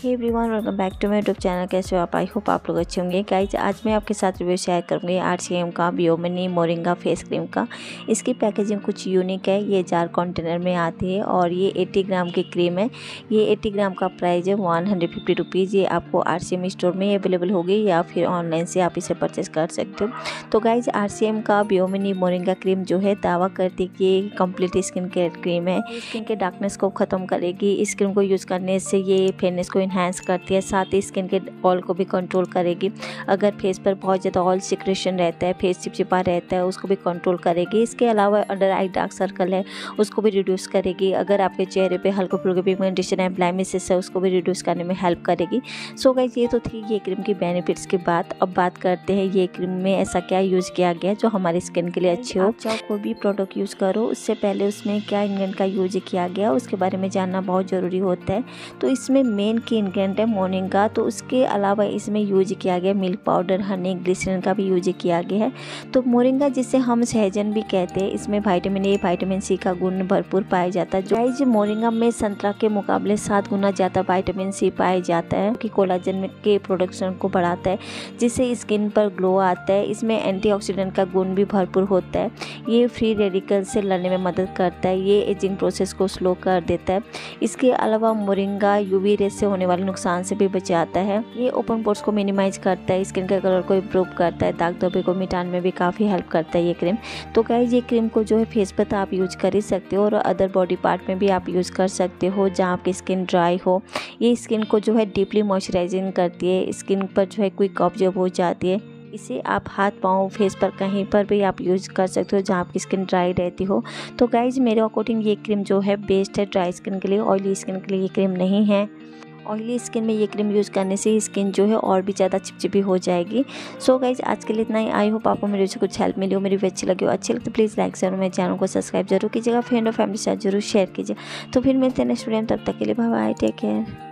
Hey everyone, welcome back to my YouTube channel. कैसे हो आप? आई होप आप लोग अच्छे होंगे। गाइज, आज मैं आपके साथ रिव्यू शेयर करूँगी आरसीएम का बियोमिनी मोरिंगा फेस क्रीम का। इसकी पैकेजिंग कुछ यूनिक है। ये जार कंटेनर में आती है और ये 80 ग्राम की क्रीम है। ये 80 ग्राम का प्राइस है 150 रुपीज़। ये आपको आरसीएम स्टोर में अवेलेबल होगी या फिर ऑनलाइन से आप इसे परचेस कर सकते हो। तो गाइज, आरसीएम का बियोमिनी मोरिंगा क्रीम जो है दावा करती है कि ये कंप्लीट स्किन केयर क्रीम है। स्किन के डार्कनेस को ख़त्म करेगी। इस क्रीम को यूज़ करने से ये फेयरनेस को इन्हांस करती है, साथ ही स्किन के ऑयल को भी कंट्रोल करेगी। अगर फेस पर बहुत ज़्यादा ऑयल सिक्रेशन रहता है, फेस चिपचिपा रहता है, उसको भी कंट्रोल करेगी। इसके अलावा अंडर आई डार्क सर्कल है उसको भी रिड्यूस करेगी। अगर आपके चेहरे पे हल्के फुल्के पिगमेंटेशन है, ब्लैमिशेस है, उसको भी रिड्यूस करने में हेल्प करेगी। सो गाइस, ये तो थी ये क्रीम की बेनिफिट्स की बात। अब बात करते हैं ये क्रीम में ऐसा क्या यूज़ किया गया जो हमारी स्किन के लिए अच्छी हो। आप चाहो कोई भी प्रोडक्ट यूज़ करो, उससे पहले उसमें क्या इंग्रेडिएंट का यूज किया गया उसके बारे में जानना बहुत ज़रूरी होता है। तो इसमें मेन की इंग्रेडिएंट है मोरिंगा। तो उसके अलावा इसमें यूज किया गया मिल्क पाउडर, हनी, ग्लिसरीन का भी यूज किया गया है। तो मोरिंगा जिसे हम सहजन भी कहते हैं, इसमें विटामिन ए, विटामिन सी का गुण भरपूर पाया जाता है। जो मोरिंगा में संतरा के मुकाबले 7 गुना ज़्यादा विटामिन सी पाया जाता है कि कोलाजन के प्रोडक्शन को बढ़ाता है, जिससे स्किन पर ग्लो आता है। इसमें एंटीऑक्सीडेंट का गुण भी भरपूर होता है। ये फ्री रेडिकल से लड़ने में मदद करता है। ये एजिंग प्रोसेस को स्लो कर देता है। इसके अलावा मोरिंगा यूवी रेस से होने वाले नुकसान से भी बचाता है। ये ओपन पोर्स को मिनिमाइज करता है, स्किन के कलर को इम्प्रूव करता है, दाग धब्बे को मिटाने में भी काफ़ी हेल्प करता है ये क्रीम। तो गाइस, ये क्रीम को जो है फेस पर तो आप यूज कर ही सकते हो और अदर बॉडी पार्ट में भी आप यूज़ कर सकते हो जहाँ आपकी स्किन ड्राई हो। ये स्किन को जो है डीपली मॉइस्चराइजिंग करती है, स्किन पर जो है क्विक ऑब्जर्व हो जाती है। इसे आप हाथ, पाँव, फेस पर कहीं पर भी आप यूज़ कर सकते हो जहाँ आपकी स्किन ड्राई रहती हो। तो गाइज, मेरे अकॉर्डिंग ये क्रीम जो है बेस्ट है ड्राई स्किन के लिए। ऑयली स्किन के लिए ये क्रीम नहीं है। ऑयली स्किन में ये क्रीम यूज़ करने से स्किन जो है और भी ज़्यादा चिपचिपी हो जाएगी। सो गाइज, आज के लिए इतना ही। आई होप आपको मेरे से कुछ हेल्प मिली हो, मेरी वीडियो अच्छी लगी हो। अच्छी लगे तो प्लीज़ लाइक जरूर, मेरे चैनल को सब्सक्राइब जरूर कीजिएगा, फ्रेंड और फैमिली के साथ जरूर शेयर कीजिए। तो फिर मिलते हैं नेक्स्ट वीडियो में, तब तक के लिए बाय बाय, टेक केयर।